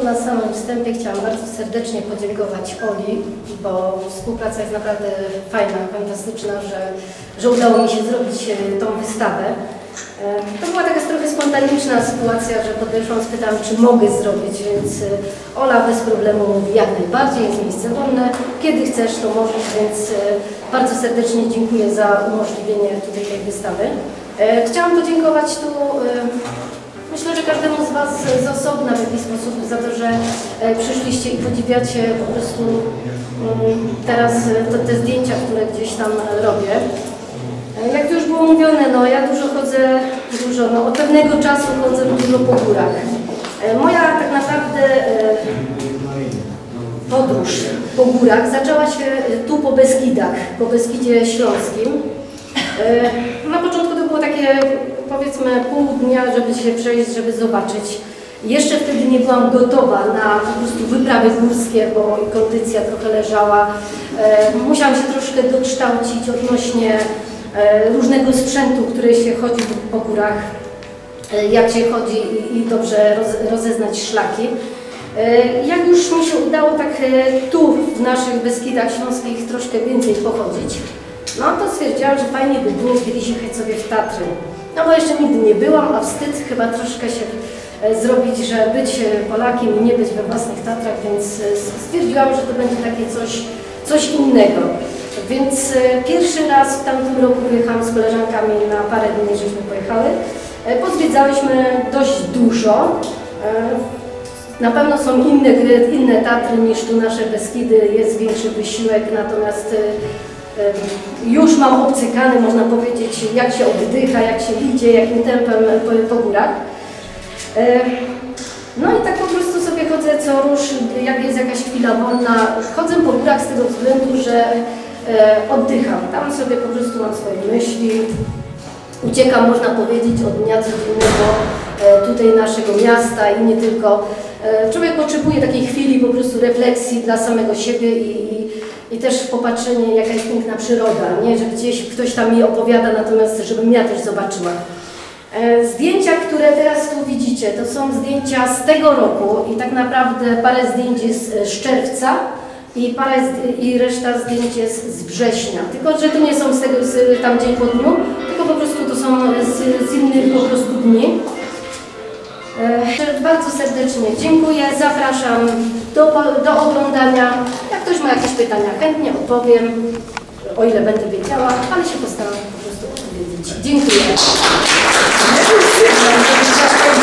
na samym wstępie chciałam bardzo serdecznie podziękować Oli, bo współpraca jest naprawdę fajna, fantastyczna, że udało mi się zrobić tą wystawę. To była taka trochę spontaniczna sytuacja, że podeszłam, spytałam, czy mogę zrobić, więc Ola bez problemu mówi jak najbardziej, jest miejsce wolne, kiedy chcesz, to możesz, więc bardzo serdecznie dziękuję za umożliwienie tutaj tej wystawy. Chciałam podziękować tu, myślę, że każdemu z Was z osobna w jakiś sposób za to, że przyszliście i podziwiacie po prostu teraz te zdjęcia, które gdzieś tam robię. Jak to już było mówione, no ja dużo chodzę, od pewnego czasu chodzę dużo po górach. Moja tak naprawdę podróż po górach zaczęła się tu po Beskidach, po Beskidzie Śląskim. Na początku to było takie, powiedzmy, pół dnia, żeby się przejść, żeby zobaczyć. Jeszcze wtedy nie byłam gotowa na po prostu wyprawy górskie, bo kondycja trochę leżała. Musiałam się troszkę dokształcić odnośnie różnego sprzętu, który się chodzi po górach, jak się chodzi i dobrze rozeznać szlaki. Jak już mi się udało tak tu w naszych Beskidach Śląskich troszkę więcej pochodzić, no to stwierdziłam, że fajnie by było kiedyś jechać sobie w Tatry. No bo jeszcze nigdy nie byłam, a wstyd chyba troszkę się zrobić, że być Polakiem i nie być we własnych Tatrach, więc stwierdziłam, że to będzie takie coś innego. Więc pierwszy raz w tamtym roku wyjechałam z koleżankami na parę dni, żeśmy pojechały. Pozwiedzałyśmy dość dużo. Na pewno są inne Tatry niż tu nasze Beskidy, jest większy wysiłek, natomiast już mam obcykany, można powiedzieć, jak się oddycha, jak się idzie, jakim tempem po górach. No i tak po prostu sobie chodzę co rusz, jak jest jakaś chwila wolna. Chodzę po górach z tego względu, że oddycham. Tam sobie po prostu mam swoje myśli. Uciekam, można powiedzieć, od dnia codziennego tutaj naszego miasta i nie tylko. Człowiek potrzebuje takiej chwili po prostu refleksji dla samego siebie i też popatrzenie, jaka jest piękna przyroda, nie? Że gdzieś ktoś tam mi opowiada, natomiast żebym ja też zobaczyła. Zdjęcia, które teraz tu widzicie, to są zdjęcia z tego roku i tak naprawdę parę zdjęć jest z czerwca i reszta zdjęć jest z września. Tylko że to nie są z tego tam dzień po dniu, tylko po prostu to są z innych po prostu dni. Bardzo serdecznie dziękuję, zapraszam do oglądania. Jak ktoś ma jakieś pytania, chętnie odpowiem, o ile będę wiedziała, ale się postaram po prostu odpowiedzieć. Dziękuję.